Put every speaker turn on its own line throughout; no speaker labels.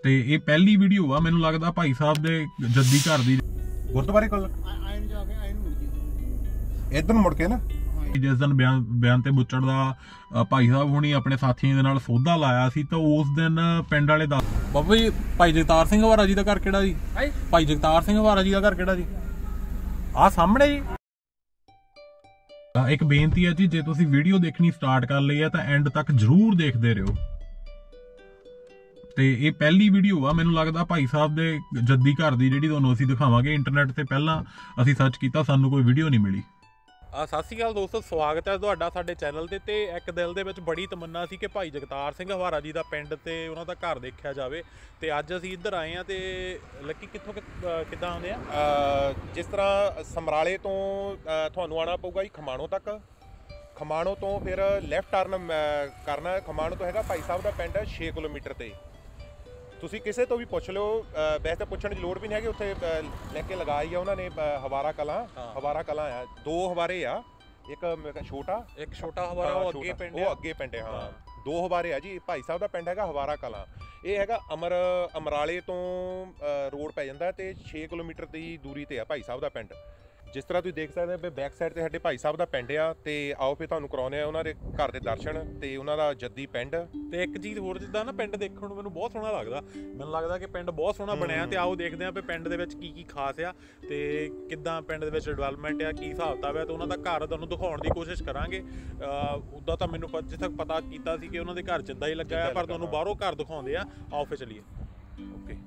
ਤੇ ਇਹ ਪਹਿਲੀ ਵੀਡੀਓ ਆ ਮੈਨੂੰ ਲੱਗਦਾ ਭਾਈ ਸਾਹਿਬ ਦੇ ਜੱਦੀ ਘਰ ਦੀ
ਗੁਰਦੁਆਰੇ ਕੋਲ ਇਧਰ ਮੁੜ ਕੇ ਨਾ
ਜਿਸ ਦਿਨ ਬਿਆਨ ਤੇ ਬੁੱਚੜ ਦਾ ਭਾਈ ਸਾਹਿਬ ਹੁਣੀ ਆਪਣੇ ਸਾਥੀਆਂ ਦੇ ਨਾਲ ਸੌਦਾ ਲਾਇਆ ਸੀ ਤਾਂ ਉਸ ਦਿਨ ਪਿੰਡ ਵਾਲੇ ਦੱਸ ਬਾਬਾ ਜੀ ਭਾਈ ਜਗਤਾਰ ਸਿੰਘ ਹਵਾਰਾ ਜੀ ਦਾ ਘਰ ਕਿਹੜਾ ਜੀ? ਭਾਈ ਜਗਤਾਰ ਸਿੰਘ ਹਵਾਰਾ ਜੀ ਦਾ ਘਰ ਕਿਹੜਾ ਜੀ? ਆਹ ਸਾਹਮਣੇ ਜੀ। ਇੱਕ ਬੇਨਤੀ ਹੈ ਜੀ, ਜੇ ਤੁਸੀਂ ਵੀਡੀਓ ਦੇਖਣੀ ਸਟਾਰਟ ਕਰ ਲਈ ਹੈ ਤਾਂ ਐਂਡ ਤੱਕ ਜ਼ਰੂਰ ਦੇਖਦੇ ਰਹੋ। ਤੇ ਇਹ ਪਹਿਲੀ ਵੀਡੀਓ ਆ ਮੈਨੂੰ ਲੱਗਦਾ ਭਾਈ ਸਾਹਿਬ ਦੇ ਜੱਦੀ ਘਰ ਦੀ ਜਿਹੜੀ ਤੁਹਾਨੂੰ ਅਸੀਂ ਦਿਖਾਵਾਂਗੇ। ਇੰਟਰਨੈਟ ਤੇ ਪਹਿਲਾਂ ਅਸੀਂ ਸਰਚ ਕੀਤਾ, ਸਾਨੂੰ ਕੋਈ ਵੀਡੀਓ ਨਹੀਂ ਮਿਲੀ। ਸਤਿ ਸ਼੍ਰੀ ਅਕਾਲ ਦੋਸਤੋ, ਸਵਾਗਤ ਹੈ ਤੁਹਾਡਾ ਸਾਡੇ ਚੈਨਲ ਤੇ। ਇੱਕ ਦਿਲ ਦੇ ਵਿੱਚ ਬੜੀ ਤਮੰਨਾ ਸੀ ਕਿ ਭਾਈ ਜਗਤਾਰ ਸਿੰਘ ਹਵਾਰਾ ਜੀ ਦਾ ਪਿੰਡ ਤੇ ਉਹਨਾਂ ਦਾ ਘਰ ਦੇਖਿਆ ਜਾਵੇ, ਤੇ ਅੱਜ ਅਸੀਂ ਇੱਧਰ ਆਏ ਆ। ਤੇ ਲੱਕੀ ਕਿੱਥੋਂ ਕਿੱਦਾਂ ਆਉਂਦੇ ਆ?
ਜਿਸ ਤਰ੍ਹਾਂ ਸਮਰਾਲੇ ਤੋਂ ਤੁਹਾਨੂੰ ਆਉਣਾ ਪਊਗਾ ਜੀ ਖਮਾਣੋ ਤੱਕ। ਖਮਾਣੋ ਤੋਂ ਫਿਰ ਲੈਫਟ ਟਰਨ ਕਰਨਾ। ਖਮਾਣੋ ਤੋਂ ਹੈਗਾ ਭਾਈ ਸਾਹਿਬ ਦਾ ਪਿੰਡ 6 ਕਿਲੋਮੀਟਰ ਤੇ। ਤੁਸੀਂ ਕਿਸੇ ਤੋਂ ਵੀ ਪੁੱਛ ਲਓ, ਵੈਸੇ ਤਾਂ ਪੁੱਛਣ ਦੀ ਲੋੜ ਵੀ ਨਹੀਂ ਹੈਗੀ, ਉੱਥੇ ਲੈ ਕੇ ਲਗਾਈ ਆ ਉਹਨਾਂ ਨੇ ਹਵਾਰਾ ਕਲਾਂ। ਹਵਾਰਾ ਕਲਾਂ ਆ, 2 ਹਵਾਰੇ ਆ, ਇੱਕ ਛੋਟਾ ਹਵਾਰਾ ਉਹ ਅੱਗੇ ਪਿੰਡ ਹੈ। ਹਾਂ, 2 ਹਵਾਰੇ ਆ ਜੀ। ਭਾਈ ਸਾਹਿਬ ਦਾ ਪਿੰਡ ਹੈਗਾ ਹਵਾਰਾ ਕਲਾਂ। ਇਹ ਹੈਗਾ ਅਮਰਾਲੇ ਤੋਂ ਰੋਡ ਪੈ ਜਾਂਦਾ ਤੇ 6 ਕਿਲੋਮੀਟਰ ਦੀ ਦੂਰੀ ਤੇ ਆ ਭਾਈ ਸਾਹਿਬ ਦਾ ਪਿੰਡ। ਜਿਸ ਤਰ੍ਹਾਂ ਤੁਸੀਂ ਦੇਖ ਸਕਦੇ ਹੋ ਬੈਕ ਸਾਈਡ ਤੇ ਸਾਡੇ ਭਾਈ ਸਾਹਿਬ ਦਾ ਪਿੰਡ ਆ। ਤੇ ਆਓ ਫਿਰ ਤੁਹਾਨੂੰ ਕਰਾਉਂਦੇ ਆ ਉਹਨਾਂ ਦੇ ਘਰ ਦੇ ਦਰਸ਼ਨ ਤੇ ਉਹਨਾਂ ਦਾ ਜੱਦੀ ਪਿੰਡ।
ਤੇ ਇੱਕ ਚੀਜ਼ ਹੋਰ, ਜਿੱਦਾਂ ਨਾ ਪਿੰਡ ਦੇਖਣ ਨੂੰ ਮੈਨੂੰ ਬਹੁਤ ਸੋਹਣਾ ਲੱਗਦਾ, ਮੈਨੂੰ ਲੱਗਦਾ ਕਿ ਪਿੰਡ ਬਹੁਤ ਸੋਹਣਾ ਬਣਿਆ। ਤੇ ਆਓ ਦੇਖਦੇ ਆ ਵੀ ਪਿੰਡ ਦੇ ਵਿੱਚ ਕੀ ਕੀ ਖਾਸ ਆ ਤੇ ਕਿੱਦਾਂ ਪਿੰਡ ਦੇ ਵਿੱਚ ਡਿਵੈਲਪਮੈਂਟ ਆ, ਕੀ ਹਿਸਾਬ ਕਿਤਾਬ ਆ। ਤੇ ਉਹਨਾਂ ਦਾ ਘਰ ਤੁਹਾਨੂੰ ਦਿਖਾਉਣ ਦੀ ਕੋਸ਼ਿਸ਼ ਕਰਾਂਗੇ। ਉੱਦਾਂ ਤਾਂ ਮੈਨੂੰ ਜਿੱਥੇ ਤੱਕ ਪਤਾ ਕੀਤਾ ਸੀ ਕਿ ਉਹਨਾਂ ਦੇ ਘਰ ਜਿੱਦਾਂ ਹੀ ਲੱਗਾ ਆ, ਪਰ ਤੁਹਾਨੂੰ ਬਾਹਰੋਂ ਘਰ ਦਿਖਾਉਂਦੇ ਆ। ਆਓ ਫਿਰ ਚਲੀਏ। ਓਕੇ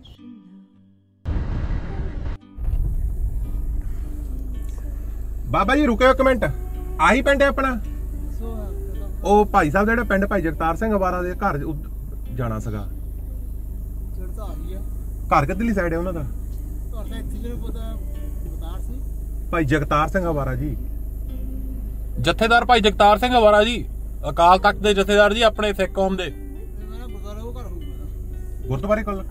ਬਾਬਾ ਜੀ ਰੁਕਿਓ ਇੱਕ ਮਿੰਟ। ਆਹੀ ਪਿੰਡ ਹੈ ਆਪਣਾ? ਉਹ ਭਾਈ ਸਾਹਿਬ ਦਾ ਜਿਹੜਾ ਪਿੰਡ ਭਾਈ ਜਗਤਾਰ ਸਿੰਘ ਹਵਾਰਾ ਦੇ ਘਰ ਜਾਣਾ ਸੀਗਾ। ਘਰ ਕਿੱਧਰਲੀ ਸਾਈਡ ਹੈ ਉਹਨਾਂ ਦਾ? ਭਾਈ ਜਗਤਾਰ ਸਿੰਘ ਹਵਾਰਾ ਜੀ,
ਜਥੇਦਾਰ ਭਾਈ ਜਗਤਾਰ ਸਿੰਘ ਹਵਾਰਾ ਜੀ, ਅਕਾਲ ਤਖਤ ਦੇ ਜਥੇਦਾਰ ਜੀ, ਆਪਣੇ ਸਿੱਖ ਕੌਮ ਦੇ।
ਗੁਰਦੁਆਰੇ ਕੋਲ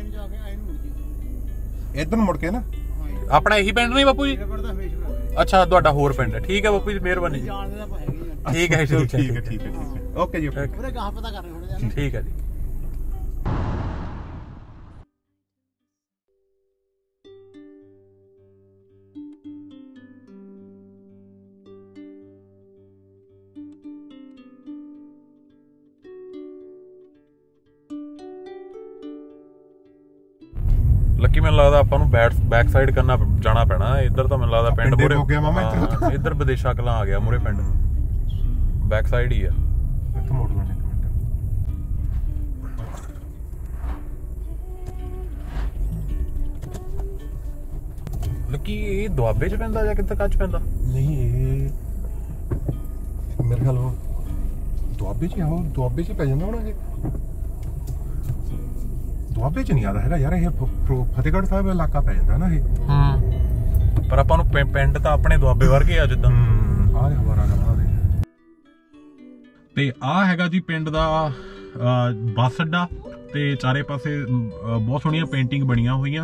ਇਧਰ ਮੁੜ ਕੇ ਨਾ
ਆਪਣਾ ਇਹੀ ਪਿੰਡ ਨਹੀਂ ਬਾਪੂ ਜੀ? ਅੱਛਾ, ਤੁਹਾਡਾ ਹੋਰ ਪਿੰਡ ਹੈ। ਠੀਕ ਹੈ ਬਾਪੂ ਜੀ, ਮਿਹਰਬਾਨੀ ਜੀ। ਠੀਕ ਹੈ ਠੀਕ ਹੈ ਓਕੇ ਜੀ। ਠੀਕ ਹੈ ਜੀ। ਲੱਕੀ ਮੈਨੂੰ ਲੱਗਦਾ ਆਪਾਂ ਨੂੰ ਬੈਕ ਸਾਈਡ ਕਰਨਾ ਜਾਣਾ ਪੈਣਾ। ਇੱਧਰ ਤਾਂ ਮੈਨੂੰ ਲੱਗਦਾ ਪਿੰਡ ਮੂਰੇ ਹੋ ਗਿਆ ਮਾਮਾ। ਇੱਧਰ ਵਿਦੇਸ਼ਾ ਕਲਾਂ ਆ ਗਿਆ ਮੂਰੇ ਪਿੰਡ, ਬੈਕ ਸਾਈਡ ਹੀ ਆ।
ਇੱਥੇ ਮੋੜ ਲੈਣਾ ਇੱਕ ਮਿੰਟ।
ਲੱਕੀ ਇਹ ਦੁਆਬੇ 'ਚ ਪੈਂਦਾ ਜਾਂ ਕਿੱਥੇ ਕੱਚ ਪੈਂਦਾ?
ਨਹੀਂ, ਇਹ ਮੇਰੇ ਖਿਆਲ ਉਹ ਦੁਆਬੇ 'ਚ ਆ। ਦੁਆਬੇ 'ਚ ਪੈ ਜਾਂਦਾ ਹੋਣਾ ਇਹ। ਦੁਆਬੇ 'ਚ ਨਹੀਂ ਆਦਾ ਹੈਗਾ ਯਾਰ, ਇਹ ਫਤਿਹਗੜ੍ਹ ਸਾਹਿਬ ਇਲਾਕਾ ਪੈ ਜਾਂਦਾ ਨਾ ਇਹ।
ਪਰ ਆਪਾਂ ਨੂੰ ਪਿੰਡ ਤਾਂ ਆਪਣੇ ਦੁਆਬੇ ਵਰਗੇ ਆ ਜਿੱਦਾਂ।
ਆਹ ਹਵਾਰਾ ਕਲਾਂ ਦੇ।
ਤੇ ਆਹ ਹੈਗਾ ਜੀ ਪਿੰਡ ਦਾ ਬੱਸ ਅੱਡਾ, ਤੇ ਚਾਰੇ ਪਾਸੇ ਬਹੁਤ ਸੋਹਣੀਆਂ ਪੇਂਟਿੰਗ ਬਣੀਆਂ ਹੋਈਆਂ।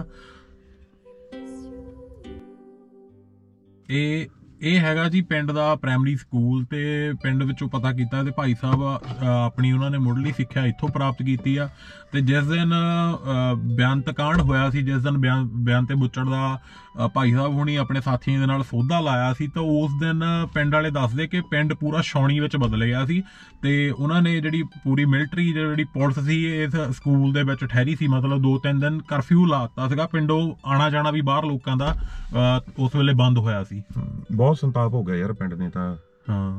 ਇਹ ਹੈਗਾ ਜੀ ਪਿੰਡ ਦਾ ਪ੍ਰਾਇਮਰੀ ਸਕੂਲ। ਤੇ ਪਿੰਡ ਵਿੱਚੋਂ ਪਤਾ ਕੀਤਾ ਤੇ ਭਾਈ ਸਾਹਿਬ ਆਪਣੀ ਉਹਨਾਂ ਨੇ ਮੁੱਢਲੀ ਸਿੱਖਿਆ ਇੱਥੋਂ ਪ੍ਰਾਪਤ ਕੀਤੀ ਆ। ਤੇ ਜਿਸ ਦਿਨ ਬਿਆਨਤ ਕਾਂਡ ਹੋਇਆ ਸੀ, ਜਿਸ ਦਿਨ ਬਿਆਨ ਤੇ ਬੁੱਚੜ ਦਾ ਭਾਈ ਸਾਹਿਬ ਹੁਣੀ ਆਪਣੇ ਸਾਥੀਆਂ ਦੇ ਨਾਲ ਸੌਦਾ ਲਾਇਆ ਸੀ, ਤਾਂ ਉਸ ਦਿਨ ਪਿੰਡ ਵਾਲੇ ਦੱਸਦੇ ਕਿ ਪਿੰਡ ਪੂਰਾ ਛਾਉਣੀ ਵਿੱਚ ਬਦਲ ਗਿਆ ਸੀ। ਤੇ ਉਹਨਾਂ ਨੇ ਜਿਹੜੀ ਪੂਰੀ ਮਿਲਟਰੀ ਜਿਹੜੀ ਪੁਲਿਸ ਸੀ ਇਸ ਸਕੂਲ ਦੇ ਵਿੱਚ ਠਹਿਰੀ ਸੀ। ਮਤਲਬ 2-3 ਦਿਨ ਕਰਫਿਊ ਲਾਤਾ ਸੀਗਾ। ਪਿੰਡੋਂ ਆਣਾ ਜਾਣਾ ਵੀ ਬਾਹਰ ਲੋਕਾਂ ਦਾ ਉਸ ਵੇਲੇ ਬੰਦ ਹੋਇਆ ਸੀ।
ਬਹੁਤ ਸੰਤਾਪ ਹੋ ਗਿਆ ਯਾਰ ਪਿੰਡ ਨੇ ਤਾਂ।
ਹਾਂ,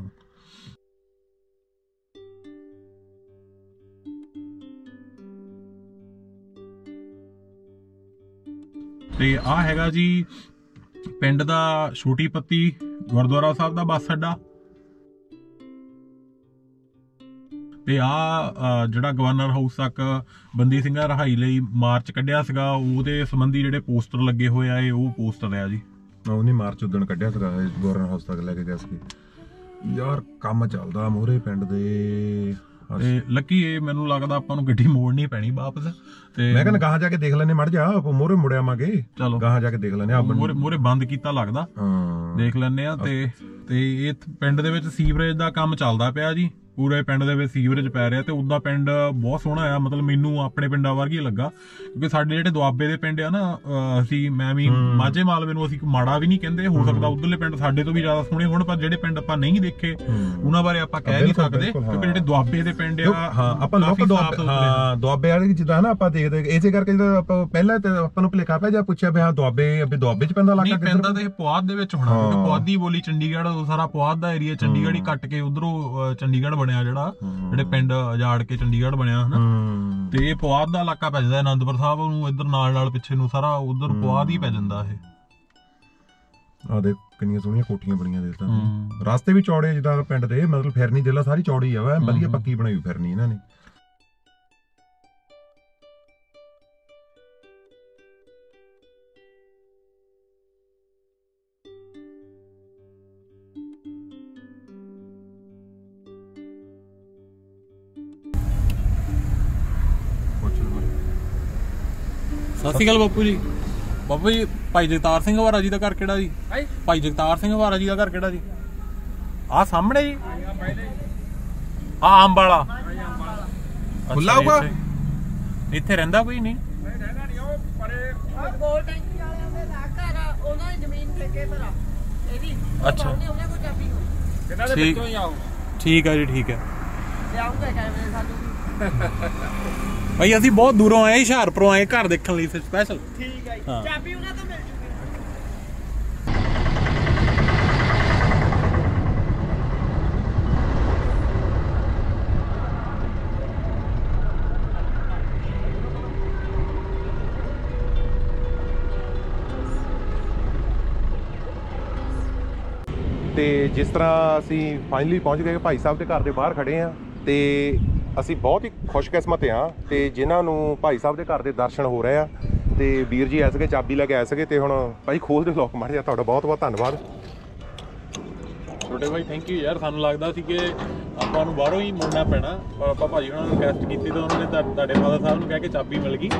ਤੇ ਆਹ ਹੈਗਾ ਜੀ ਪਿੰਡ ਦਾ ਛੋਟੀ ਪੱਤੀ ਗੁਰਦੁਆਰਾ ਸਾਹਿਬ ਦਾ ਬੱਸ ਅੱਡਾ। ਤੇ ਆਹ ਜਿਹੜਾ ਗਵਰਨਰ ਹਾਊਸ ਤੱਕ ਬੰਦੀ ਸਿੰਘਾਂ ਰਿਹਾਈ ਲਈ ਮਾਰਚ ਕੱਢਿਆ ਸੀਗਾ, ਉਹਦੇ ਸੰਬੰਧੀ ਜਿਹੜੇ ਪੋਸਟਰ ਲੱਗੇ ਹੋਏ ਆ, ਇਹ ਉਹ ਪੋਸਟਰ ਆ ਜੀ।
ਉਹਨੇ ਮਾਰਚ ਉਦਣ ਕੱਢਿਆ ਸੀਗਾ, ਗਵਰਨਰ ਹਾਊਸ ਤੱਕ ਲੈ ਕੇ ਗਿਆ ਸੀ। ਯਾਰ ਕੰਮ ਚੱਲਦਾ ਮੋਹਰੇ ਪਿੰਡ ਦੇ।
ਤੇ ਲੱਕੀ ਇਹ ਮੈਨੂੰ ਲੱਗਦਾ ਆਪਾਂ ਨੂੰ ਗੱਡੀ ਮੋੜਨੀ ਪੈਣੀ ਵਾਪਸ। ਤੇ
ਮੈਂ ਕਹਿੰਦਾ ਗਾਹਾਂ ਜਾ ਕੇ ਦੇਖ ਲੈਨੇ, ਮੜ ਜਾ ਮੋਹਰੇ ਮੁੜਿਆ ਆਵਾਂਗੇ।
ਚਲੋ
ਗਾਹਾਂ ਜਾ ਕੇ ਦੇਖ ਲੈਨੇ ਆ।
ਮੋਹਰੇ ਬੰਦ ਕੀਤਾ ਲੱਗਦਾ, ਦੇਖ ਲੈਨੇ ਆ। ਤੇ ਇਹ ਪਿੰਡ ਦੇ ਵਿੱਚ ਸੀਵਰੇਜ ਦਾ ਕੰਮ ਚੱਲਦਾ ਪਿਆ ਜੀ। ਪੂਰੇ ਪਿੰਡ ਦੇ ਵਿੱਚ ਸੀਵਰੇਜ ਪੈ ਰਿਹਾ ਤੇ ਉਹਦਾ ਪਿੰਡ ਬਹੁਤ ਸੋਹਣਾ ਆ। ਮਤਲਬ ਮੈਨੂੰ ਆਪਣੇ ਪਿੰਡਾਂ ਵਰਗੀ ਲੱਗਾ, ਕਿਉਂਕਿ ਸਾਡੇ ਜਿਹੜੇ ਦੁਆਬੇ ਦੇ ਪਿੰਡ ਆ ਨਾ, ਅਸੀਂ ਮੈਂ ਵੀ ਮਾਝੇ ਮਾਲਵੇ ਨੂੰ ਅਸੀਂ ਮਾੜਾ ਵੀ ਨਹੀਂ ਕਹਿੰਦੇ, ਹੋ ਸਕਦਾ ਉਧਰਲੇ ਪਿੰਡ ਸਾਡੇ ਤੋਂ ਵੀ ਜ਼ਿਆਦਾ ਸੋਹਣੇ ਹੋਣ, ਪਰ ਜਿਹੜੇ ਪਿੰਡ ਆਪਾਂ ਨਹੀਂ ਦੇਖੇ ਉਹਨਾਂ ਬਾਰੇ ਆਪਾਂ ਕਹਿ ਨਹੀਂ ਸਕਦੇ, ਕਿਉਂਕਿ ਜਿਹੜੇ ਦੁਆਬੇ ਦੇ ਪਿੰਡ ਆ
ਆਪਾਂ ਲੋਕ ਦੁਆਬੇ ਵਾਲੇ ਜਿੱਦਾਂ ਨਾ ਆਪਾਂ ਦੇਖਦੇ, ਇਸੇ ਕਰਕੇ ਜਦੋਂ ਆਪਾਂ ਪਹਿਲਾਂ ਤੇ ਆਪਾਂ ਨੂੰ ਭੁਲੇਖਾ ਪਿਆ ਜਾਂ ਪੁੱਛਿਆ ਵੀ ਹਾਂ ਦੁਆਬੇ ਚ ਪੈਂਦਾ ਇਲਾਕਾ,
ਪੈਂਦਾ ਤੇ ਪੁਆਧ ਦੇ ਵਿੱਚ ਹੋਣਾ, ਕਿਉਂਕਿ ਪੁਆਧੀ ਬੋਲੀ ਚੰਡੀਗੜ੍ਹ, ਸਾਰਾ ਪੁਆਧ ਦਾ ਏਰੀਆ ਚੰਡੀਗੜ੍ਹ ਹੀ ਕੱਟ ਕੇ ਉਧਰੋਂ ਚੰਡੀਗੜ੍ਹ ਬਣਿਆ, ਜਿਹੜਾ ਜਿਹੜੇ ਪਿੰਡ ਉਜਾੜ ਕੇ ਚੰਡੀਗੜ੍ਹ ਬਣਿਆ ਹਨਾ, ਤੇ ਇਹ ਪੁਆਧ ਦਾ ਇਲਾਕਾ ਪੈ ਜਾਂਦਾ। ਅਨੰਦਪੁਰ ਸਾਹਿਬ ਨੂੰ ਇੱਧਰ ਨਾਲ ਪਿੱਛੇ ਨੂੰ ਸਾਰਾ ਉਧਰ ਪੁਆਧ ਹੀ ਪੈ ਜਾਂਦਾ। ਇਹ
ਆ ਦੇਖ ਕਿੰਨੀਆਂ ਸੋਹਣੀਆਂ ਕੋਠੀਆਂ ਬਣੀਆਂ ਦੇ ਤਾਂ, ਰਸਤੇ ਵੀ ਚੌੜੇ ਜਿੱਦਾਂ ਪਿੰਡ ਦੇ, ਮਤਲਬ ਫਿਰਨੀ ਦੇਲਾ ਸਾਰੀ ਚੌੜੀ ਆ ਵਾ, ਵਧੀਆ ਪੱਕੀ ਬਣਾਈ ਫਿਰਨੀ ਇਹਨਾਂ ਨੇ।
ਸਤਿ ਸ਼੍ਰੀ ਅਕਾਲ ਬਾਪੂ ਜੀ। ਬਾਪੂ ਜੀ, ਭਾਈ ਜਗਤਾਰ ਸਿੰਘ ਹਵਾਰਾ ਜੀ ਦਾ ਘਰ ਕਿਹੜਾ ਜੀ? ਭਾਈ ਜਗਤਾਰ ਸਿੰਘ ਹਵਾਰਾ ਜੀ ਦਾ ਘਰ ਕਿਹੜਾ ਜੀ? ਆਹ ਸਾਹਮਣੇ ਜੀ, ਆਹ ਅੰਬ ਵਾਲਾ
ਖੁੱਲਾ ਹੋਊਗਾ,
ਇੱਥੇ ਰਹਿੰਦਾ ਕੋਈ ਨਹੀਂ? ਅੱਛਾ ਠੀਕ ਹੈ ਜੀ, ਠੀਕ ਹੈ ਭਾਈ। ਅਸੀਂ ਬਹੁਤ ਦੂਰੋਂ ਆਏ, ਹੁਸ਼ਿਆਰਪੁਰੋਂ ਆਏ ਘਰ ਦੇਖਣ ਲਈ ਸਪੈਸ਼ਲ। ਠੀਕ ਹੈ ਜੀ, ਚਾਬੀ ਉਹਨਾਂ ਤੋਂ ਮਿਲ ਜੂਗੀ।
ਤੇ ਜਿਸ ਤਰ੍ਹਾਂ ਅਸੀਂ ਫਾਈਨਲੀ ਪਹੁੰਚ ਗਏ ਭਾਈ ਸਾਹਿਬ ਦੇ ਘਰ ਦੇ ਬਾਹਰ ਖੜੇ ਆ, ਤੇ ਅਸੀਂ ਬਹੁਤ ਹੀ ਖੁਸ਼ਕਿਸਮਤ ਹਾਂ ਤੇ ਜਿਨ੍ਹਾਂ ਨੂੰ ਭਾਈ ਸਾਹਿਬ ਦੇ ਘਰ ਦੇ ਦਰਸ਼ਨ ਹੋ ਰਹੇ ਆ। ਤੇ ਵੀਰ ਜੀ ਆਏ ਸੀਗੇ, ਚਾਬੀ ਲੈ ਕੇ ਆਏ ਸੀਗੇ, ਤੇ ਹੁਣ ਭਾਈ ਖੋਲ ਦੇ ਲੋਕ ਮਾਰ ਜਾ। ਤੁਹਾਡਾ ਬਹੁਤ ਬਹੁਤ ਧੰਨਵਾਦ
ਛੋਟੇ ਭਾਈ, ਥੈਂਕ ਯੂ ਯਾਰ। ਸਾਨੂੰ ਲੱਗਦਾ ਸੀ ਕਿ ਆਪਾਂ ਨੂੰ ਬਾਹਰੋਂ ਹੀ ਮੁੜਨਾ ਪੈਣਾ, ਪਰ ਆਪਾਂ ਭਾਜੀ ਉਹਨਾਂ ਨੂੰ ਰਿਕਵੈਸਟ ਕੀਤੀ ਤਾਂ ਉਹਨਾਂ ਨੇ ਤੁਹਾਡੇ ਫਾਦਰ ਸਾਹਿਬ ਨੂੰ ਕਹਿ ਕੇ ਚਾਬੀ ਮਿਲ ਗਈ।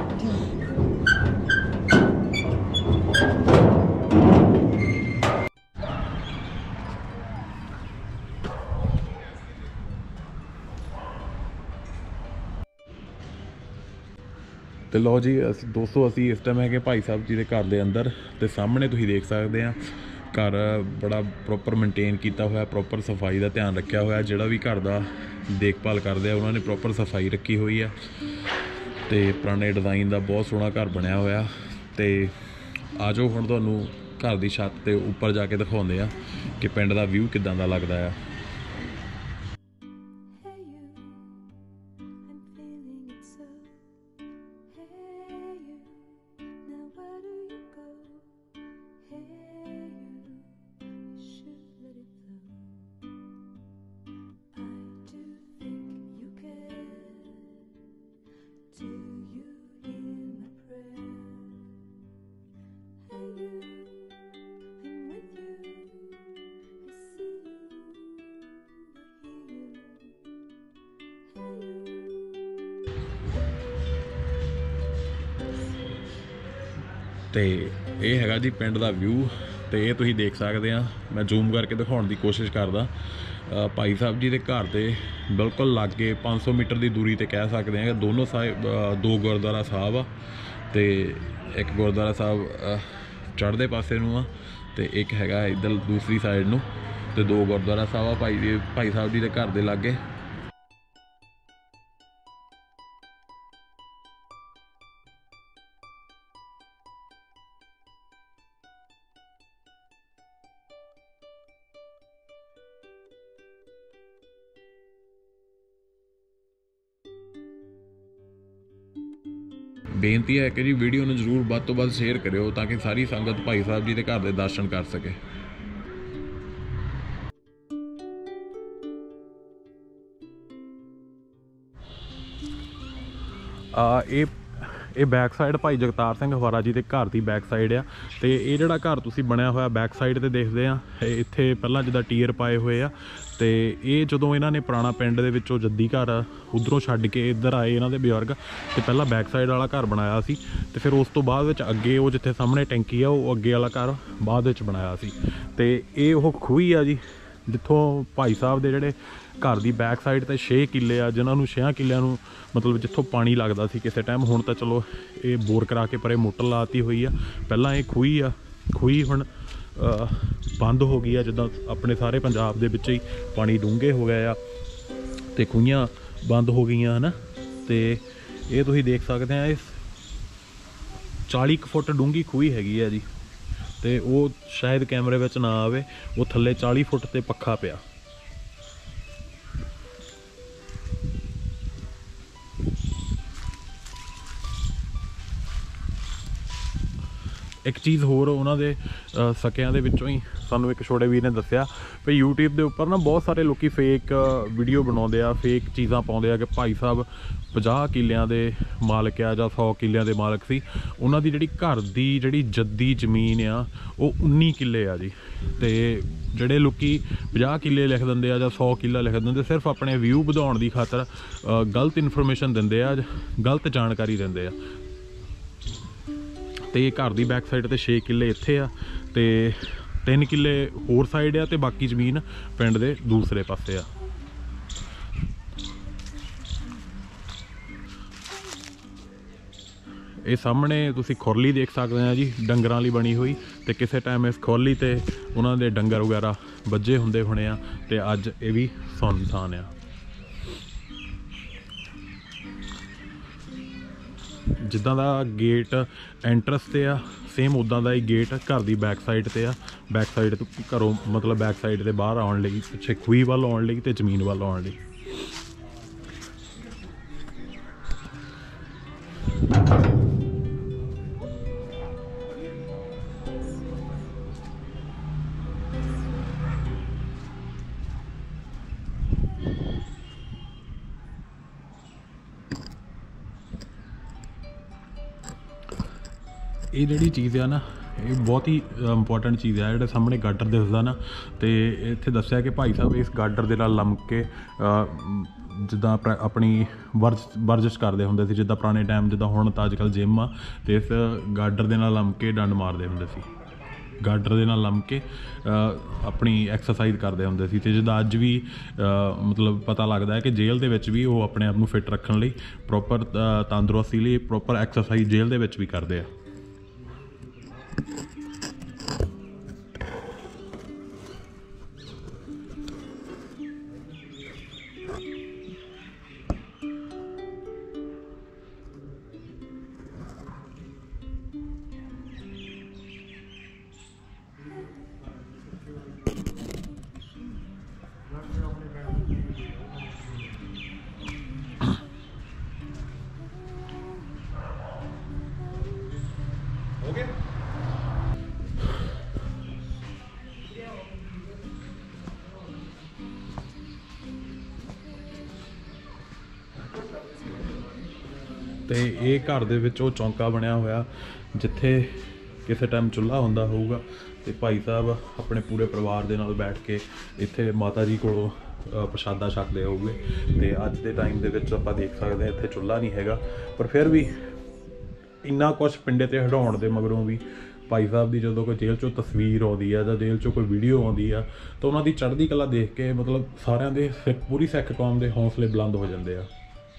ਤੇ ਲਓ ਜੀ ਦੋਸਤੋ, ਅਸੀਂ ਇਸ ਟਾਈਮ ਹੈਗੇ ਭਾਈ ਸਾਹਿਬ ਜੀ ਦੇ ਘਰ ਦੇ ਅੰਦਰ, ਤੇ ਸਾਹਮਣੇ ਤੁਸੀਂ ਦੇਖ ਸਕਦੇ ਆ ਘਰ ਬੜਾ ਪ੍ਰੋਪਰ ਮੇਨਟੇਨ ਕੀਤਾ ਹੋਇਆ, ਪ੍ਰੋਪਰ ਸਫਾਈ ਦਾ ਧਿਆਨ ਰੱਖਿਆ ਹੋਇਆ। ਜਿਹੜਾ ਵੀ ਘਰ ਦਾ ਦੇਖਭਾਲ ਕਰਦੇ ਆ ਉਹਨਾਂ ਨੇ ਪ੍ਰੋਪਰ ਸਫਾਈ ਰੱਖੀ ਹੋਈ ਆ, ਤੇ ਪੁਰਾਣੇ ਡਿਜ਼ਾਈਨ ਦਾ ਬਹੁਤ ਸੋਹਣਾ ਘਰ ਬਣਿਆ ਹੋਇਆ। ਤੇ ਆ ਜਾਓ ਹੁਣ ਤੁਹਾਨੂੰ ਘਰ ਦੀ ਛੱਤ ਤੇ ਉੱਪਰ ਜਾ ਕੇ ਦਿਖਾਉਂਦੇ ਆ ਕਿ ਪਿੰਡ ਦਾ ਵਿਊ ਕਿੱਦਾਂ ਦਾ ਲੱਗਦਾ ਆ। ਤੇ ਇਹ ਹੈਗਾ ਜੀ ਪਿੰਡ ਦਾ ਵਿਊ, ਤੇ ਇਹ ਤੁਸੀਂ ਦੇਖ ਸਕਦੇ ਆ। ਮੈਂ ਜ਼ੂਮ ਕਰਕੇ ਦਿਖਾਉਣ ਦੀ ਕੋਸ਼ਿਸ਼ ਕਰਦਾ। ਭਾਈ ਸਾਹਿਬ ਜੀ ਦੇ ਘਰ ਦੇ ਬਿਲਕੁਲ ਲਾਗੇ 500 ਮੀਟਰ ਦੀ ਦੂਰੀ ਤੇ ਕਹਿ ਸਕਦੇ ਆ ਕਿ ਦੋਨੋਂ ਸਾਹਿਬ, ਦੋ ਗੁਰਦੁਆਰਾ ਸਾਹਿਬ ਆ, ਤੇ ਇੱਕ ਗੁਰਦੁਆਰਾ ਸਾਹਿਬ ਚੜ੍ਹਦੇ ਪਾਸੇ ਨੂੰ ਆ, ਤੇ ਇੱਕ ਹੈਗਾ ਇੱਧਰ ਦੂਸਰੀ ਸਾਈਡ ਨੂੰ, ਤੇ ਦੋ ਗੁਰਦੁਆਰਾ ਸਾਹਿਬ ਆ ਭਾਈ ਸਾਹਿਬ ਜੀ ਦੇ ਘਰ ਦੇ ਲਾਗੇ। ਬੇਨਤੀ ਹੈ ਕਿ ਜੀ ਵੀਡੀਓ ਨੂੰ ਜ਼ਰੂਰ ਵੱਧ ਤੋਂ ਵੱਧ ਸ਼ੇਅਰ ਕਰਿਓ ਤਾਂ ਕਿ ਸਾਰੀ ਸੰਗਤ ਭਾਈ ਸਾਹਿਬ ਜੀ ਦੇ ਘਰ ਦੇ ਦਰਸ਼ਨ ਕਰ ਸਕੇ। ਇਹ ਬੈਕ ਸਾਈਡ ਭਾਈ ਜਗਤਾਰ ਸਿੰਘ ਹਵਾਰਾ ਜੀ ਦੇ ਘਰ ਦੀ ਬੈਕ ਸਾਈਡ ਆ, ਤੇ ਇਹ ਜਿਹੜਾ ਘਰ ਤੁਸੀਂ ਬਣਿਆ ਹੋਇਆ ਬੈਕ ਸਾਈਡ ਤੇ ਦੇਖਦੇ ਆ, ਇੱਥੇ ਪਹਿਲਾਂ ਜਿੱਦਾਂ ਟੀਅਰ ਪਾਏ ਹੋਏ ਆ, ਤੇ ਇਹ ਜਦੋਂ ਇਹਨਾਂ ਨੇ ਪੁਰਾਣਾ ਪਿੰਡ ਦੇ ਵਿੱਚੋਂ ਜੱਦੀ ਘਰ ਉਧਰੋਂ ਛੱਡ ਕੇ ਇੱਧਰ ਆਏ ਇਹਨਾਂ ਦੇ ਬਜ਼ੁਰਗ, ਤੇ ਪਹਿਲਾਂ ਬੈਕ ਸਾਈਡ ਵਾਲਾ ਘਰ ਬਣਾਇਆ ਸੀ, ਤੇ ਫਿਰ ਉਸ ਤੋਂ ਬਾਅਦ ਵਿੱਚ ਅੱਗੇ ਉਹ ਜਿੱਥੇ ਸਾਹਮਣੇ ਟੈਂਕੀ ਆ ਉਹ ਅੱਗੇ ਵਾਲਾ ਘਰ ਬਾਅਦ ਵਿੱਚ ਬਣਾਇਆ ਸੀ। ਤੇ ਇਹ ਉਹ ਖੂਹੀ ਆ ਜੀ ਜਿੱਥੋਂ ਭਾਈ ਸਾਹਿਬ ਦੇ ਜਿਹੜੇ घर की बैक साइड तो 6 किले आ, जिन्होंने 6 किलियां नूं मतलब जिथों पानी लगता सी किसी टाइम, हुण तां चलो ये बोर करा के परे मोटर लाती हुई आ। पहलां ये खूही आ, खूही हुण बंद हो गई आ, जिद्दां अपने सारे पंजाब दे विच ही पानी डूंघे हो गए आ ते खूहियां बंद हो गई है ना। तो ये तुसीं देख सकते हैं, इस 40 फुट डूंघी खूही हैगी है जी, तो वो शायद कैमरे में ना आवे, वो थल्ले 40 फुट ते पक्खा पिया। एक चीज़ होर उन्होंने सकियां दे विचों ही सानू एक छोटे वीर ने दसिया भी यूट्यूब के उपर ना बहुत सारे लोग फेक वीडियो बनाते आ, फेक चीज़ां पाते आ कि भाई साहब 50 किलियां दे मालक आ जां 100 किलियां दे मालक सी, उन्हां दी जिहड़ी घर दी जिहड़ी जद्दी जमीन आ वो 19 किले आ जी। ते ਜਿਹੜੇ ਲੋਕੀ 50 किले लिख देंगे या 100 किला लिख देंगे सिर्फ अपने व्यू ਵਧਾਉਣ ਦੀ ਖਾਤਰ गलत इन्फॉर्मेशन ਦਿੰਦੇ ਆ, गलत जानकारी ਦਿੰਦੇ ਆ। तो ये घर की बैक साइड तो 6 किले इत्थे आ, ते 3 किले होर साइड आ, ते बाकी जमीन पिंड दे दूसरे पासे आ। ये सामने तुसी खुरली देख सकते हैं जी, डंगरां लई बनी हुई, तो किसी टाइम इस खुरली ते उन्हां दे डंगर वगैरह बज्जे हुंदे होने आ, ते अज ये भी सुनसान आ। जिद्दां दा गेट एंट्रस ते आ, सेम उदां दा ही गेट घर की बैक साइड ते आ। बैक साइड तो घरों मतलब बैक साइड ते बाहर आउण लई, पिछे खूही वाल आउण लई ते जमीन वाल आउण लई। ये जी चीज़ है ना, ये बहुत ही इंपॉर्टेंट चीज़ है। जो सामने गाडर दिसदा ना, तो इत्थे दस्सिया कि भाई साहब इस गाडर दे नाल लंम के जिद्दां अपनी वर्जिश करते होंदे सी, जिद्दां पुराने टाइम जिद्दां हुण तां अजकल जिम आ, तो इस गाडर दे नाल लंम के डंड मारते होंदे सी, गाडर दे नाल लंम के अपनी एक्सरसाइज करते होंदे सी। ते जिद्दां अज भी मतलब पता लगता है कि जेल दे विच भी वो अपने आप नूं फिट रखण लई प्रॉपर तंदुरुस्ती लई प्रॉपर एक्सरसाइज जेल दे विच भी करदे आ। तो ये घर दे विच वो चौंका बनया होया जिथे किसी टाइम चुल्हा हुंदा होऊगा, तो भाई साहब अपने पूरे परिवार दे नाल बैठ के इत्थे माता जी कोलों प्रशादा छकदे होऊगे। तो अज दे टाइम दे विच आपां देख सकते हैं इत्थे चुल्हा नहीं हैगा, पर फिर भी इन्ना कुछ पिंडे ते हटाउण दे मगरों भी भाई साहब की जो कोई जेल चों तस्वीर आउंदी है, जां जेल चों कोई वीडियो आउंदी है, तो उन्हां दी चढ़दी कला देख के मतलब सारिआं दे पूरी सिख कौम दे हौसले बुलंद हो जांदे आ।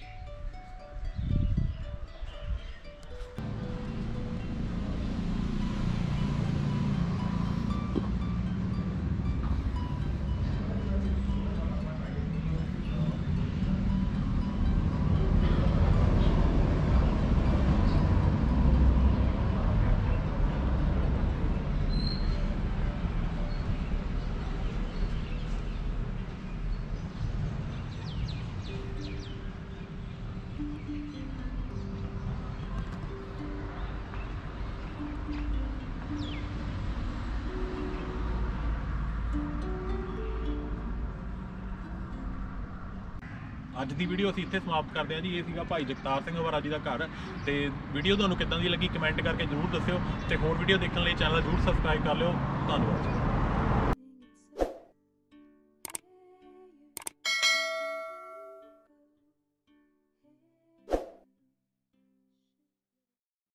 अज की वीडियो असीं इत्थे समाप्त करते हैं जी। ये सीगा भाई जगतार सिंह वरा जी का घर। तो वीडियो तुहानूं किदां दी लगी कमेंट करके जरूर दस्सिओ, ते होर वीडियो देखने लिए चैनल जरूर सबसक्राइब कर लिओ। धन्नवाद।